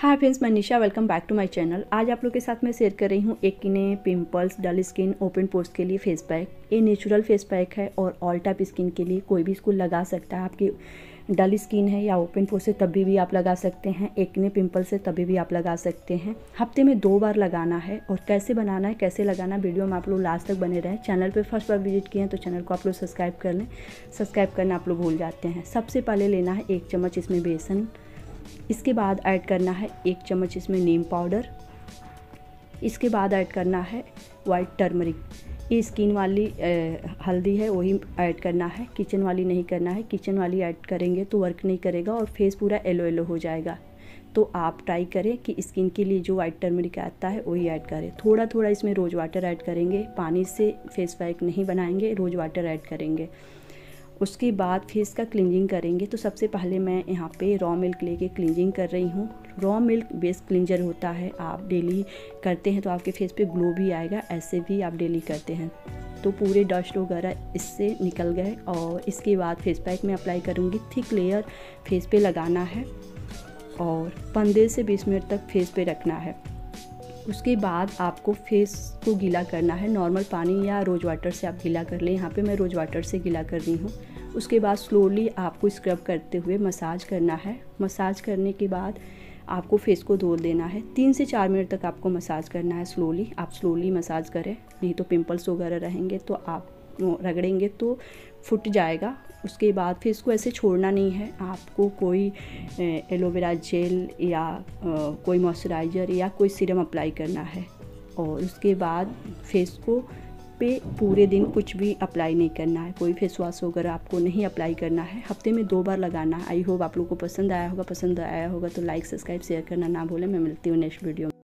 हाय friends, मैं Nisha. Welcome back to my channel. आज आप लोग के साथ मैं शेयर कर रही हूँ acne, pimples, dull skin, open pores के लिए फेस पैक। ये नेचुरल फेस पैक है और ऑल टाइप स्किन के लिए कोई भी इसको लगा सकता है। आपकी डल स्किन है या ओपन पोर्स से तभी भी आप लगा सकते हैं, एक्ने पिंपल से तभी भी आप लगा सकते हैं। हफ्ते में 2 बार लगाना है और कैसे बनाना है, कैसे लगाना, वीडियो में आप लोग लास्ट तक बने रहें। चैनल पर फर्स्ट बार विजिट किए हैं तो चैनल को आप लोग सब्सक्राइब कर लें। सब्सक्राइब करना आप लोग भूल जाते हैं। सबसे पहले लेना है 1 चम्मच इसमें बेसन। इसके बाद ऐड करना है 1 चम्मच इसमें नीम पाउडर। इसके बाद ऐड करना है वाइट टर्मरिक। ये स्किन वाली हल्दी है, वही ऐड करना है, किचन वाली नहीं करना है। किचन वाली ऐड करेंगे तो वर्क नहीं करेगा और फेस पूरा येलो येलो हो जाएगा। तो आप ट्राई करें कि स्किन के लिए जो वाइट टर्मरिक आता है वही ऐड करें। थोड़ा थोड़ा इसमें रोज़ वाटर ऐड करेंगे। पानी से फेस पैक नहीं बनाएंगे, रोज़ वाटर ऐड करेंगे। उसके बाद फेस का क्लींजिंग करेंगे। तो सबसे पहले मैं यहाँ पे रॉ मिल्क लेके क्लींजिंग कर रही हूँ। रॉ मिल्क बेस्ट क्लींजर होता है। आप डेली करते हैं तो आपके फेस पे ग्लो भी आएगा। ऐसे भी आप डेली करते हैं तो पूरे डस्ट वगैरह इससे निकल गए। और इसके बाद फेस पैक में अप्लाई करूँगी। थिक लेयर फेस पे लगाना है और 15 से 20 मिनट तक फेस पे रखना है। उसके बाद आपको फेस को गीला करना है। नॉर्मल पानी या रोज़ वाटर से आप गीला कर लें। यहाँ पे मैं रोज़ वाटर से गीला कर रही हूँ। उसके बाद स्लोली आपको स्क्रब करते हुए मसाज करना है। मसाज करने के बाद आपको फेस को धो देना है। 3 से 4 मिनट तक आपको मसाज करना है स्लोली। आप स्लोली मसाज करें, नहीं तो पिंपल्स वगैरह रहेंगे तो आप रगड़ेंगे तो फूट जाएगा। उसके बाद फेस को ऐसे छोड़ना नहीं है। आपको कोई एलोवेरा जेल या कोई मॉइस्चराइज़र या कोई सीरम अप्लाई करना है। और उसके बाद फेस को पे पूरे दिन कुछ भी अप्लाई नहीं करना है। कोई फेस वॉश वगैरह आपको नहीं अप्लाई करना है। हफ्ते में 2 बार लगाना है। आई होप आप लोगों को पसंद आया होगा। पसंद आया होगा तो लाइक, सब्सक्राइब, शेयर करना ना भूलें। मैं मिलती हूँ नेक्स्ट वीडियो में।